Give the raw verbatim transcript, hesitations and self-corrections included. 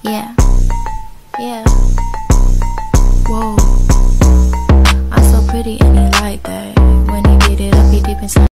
Yeah, yeah. Whoa, I'm so pretty and he like that. When he get it up, he deep inside.